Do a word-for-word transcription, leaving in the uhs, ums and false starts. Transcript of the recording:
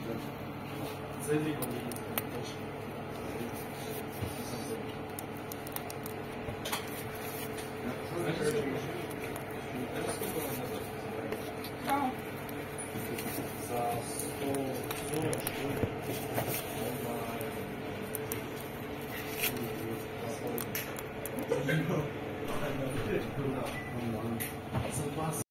Це ліком точно. За сто сорок штук можна